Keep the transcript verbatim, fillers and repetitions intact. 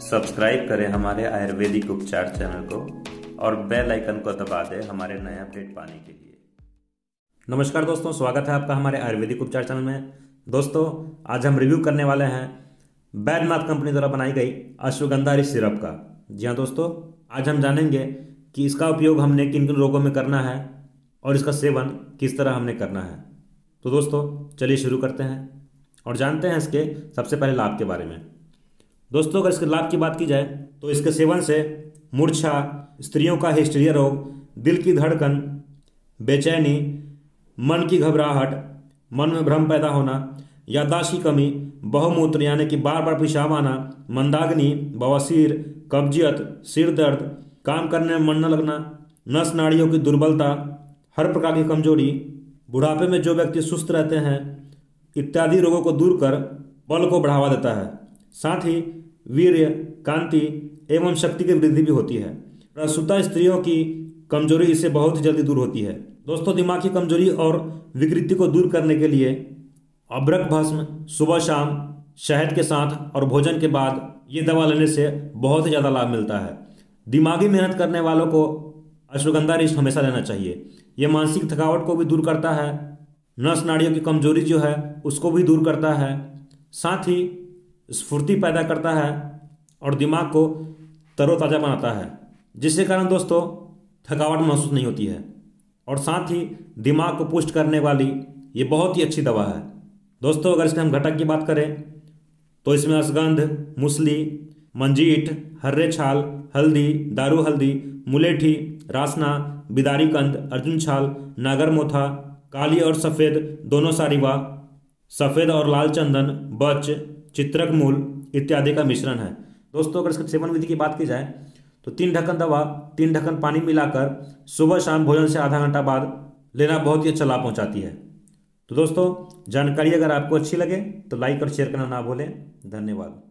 Subscribe करें हमारे आयुर्वेदिक उपचार चैनल को और बेल आइकन को दबा दें हमारे नए अपडेट पाने के लिए। नमस्कार दोस्तों, स्वागत है आपका हमारे आयुर्वेदिक उपचार चैनल में। दोस्तों, आज हम रिव्यू करने वाले हैं बैद्यनाथ कंपनी द्वारा बनाई गई अश्वगंधा रिच सिरप का। जी हाँ दोस्तों, आज हम जानेंगे कि इसका उपयोग हमने किन किन रोगों में करना है और इसका सेवन किस तरह हमने करना है। तो दोस्तों चलिए शुरू करते हैं और जानते हैं इसके सबसे पहले लाभ के बारे में। दोस्तों, अगर इसके लाभ की बात की जाए तो इसके सेवन से मूर्छा, स्त्रियों का हिस्टीरिया रोग, दिल की धड़कन, बेचैनी, मन की घबराहट, मन में भ्रम पैदा होना, याददाश्त की कमी, बहुमूत्र यानी कि बार बार पेशाब आना, मंदाग्नि, बवासीर, कब्जियत, सिर दर्द, काम करने में मन न लगना, नस नाड़ियों की दुर्बलता, हर प्रकार की कमजोरी, बुढ़ापे में जो व्यक्ति सुस्त रहते हैं इत्यादि रोगों को दूर कर बल को बढ़ावा देता है। साथ ही वीर्य, कांति एवं शक्ति की वृद्धि भी होती है। प्रसूता स्त्रियों की कमजोरी इससे बहुत ही जल्दी दूर होती है। दोस्तों, दिमाग की कमजोरी और विकृति को दूर करने के लिए अब्रक भस्म सुबह शाम शहद के साथ और भोजन के बाद ये दवा लेने से बहुत ही ज़्यादा लाभ मिलता है। दिमागी मेहनत करने वालों को अश्वगंधा रिच हमेशा लेना चाहिए। ये मानसिक थकावट को भी दूर करता है, नस नाड़ियों की कमजोरी जो है उसको भी दूर करता है, साथ ही स्फूर्ति पैदा करता है और दिमाग को तरोताज़ा बनाता है, जिसके कारण दोस्तों थकावट महसूस नहीं होती है। और साथ ही दिमाग को पुष्ट करने वाली ये बहुत ही अच्छी दवा है। दोस्तों, अगर इसके हम घटक की बात करें तो इसमें अश्वगंध, मूसली, मंजीठ, हर्रे छाल, हल्दी, दारू हल्दी, मुलेठी, रासना, बिदारी कंद, अर्जुन छाल, नागर मोथा, काली और सफ़ेद दोनों सारिवा, सफ़ेद और लाल चंदन, बच, चित्रक मूल इत्यादि का मिश्रण है। दोस्तों, अगर इसके सेवन विधि की बात की जाए तो तीन ढक्कन दवा तीन ढक्कन पानी मिलाकर सुबह शाम भोजन से आधा घंटा बाद लेना बहुत ही अच्छा लाभ पहुंचाती है। तो दोस्तों, जानकारी अगर आपको अच्छी लगे तो लाइक और शेयर करना ना भूलें। धन्यवाद।